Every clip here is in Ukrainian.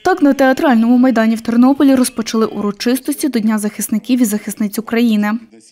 Так, на театральному майдані в Тернополі розпочали урочистості до Дня захисників і захисниць України.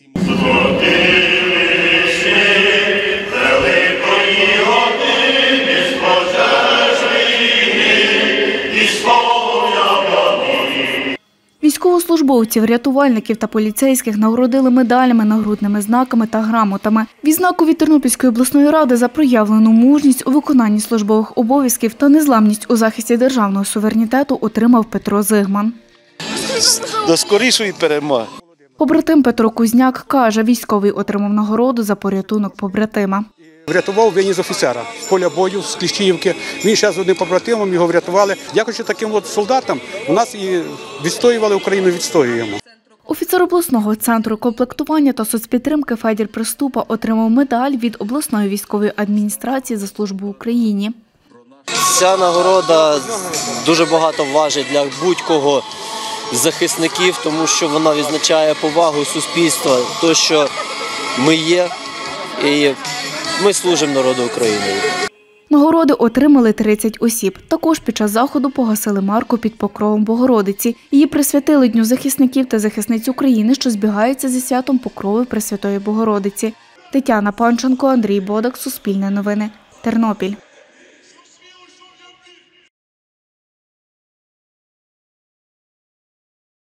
Військовослужбовців, рятувальників та поліцейських нагородили медалями, нагрудними знаками та грамотами. Відзнаку від Тернопільської обласної ради за проявлену мужність у виконанні службових обов'язків та незламність у захисті державного суверенітету отримав Петро Зигман. До скорішої перемоги. Побратим Петро Кузняк каже, військовий отримав нагороду за порятунок побратима. Врятував виніс офіцера з поля бою, з Кліщіївки. Він ще з одним побратимом, його врятували. Дякуючи таким солдатам, у нас і відстоювали Україну, відстоюємо. Офіцер обласного центру комплектування та соцпідтримки Федір Приступа отримав медаль від обласної військової адміністрації за службу Україні. Ця нагорода дуже багато важить для будь-кого з захисників, тому що вона відзначає повагу суспільства, те, що ми є і ми служимо народу України. Нагороди отримали 30 осіб. Також під час заходу погасили марку під покровом Богородиці. Її присвятили Дню захисників та захисниць України, що збігаються зі святом Покрови Пресвятої Богородиці. Тетяна Панченко, Андрій Бодак, Суспільне новини, Тернопіль.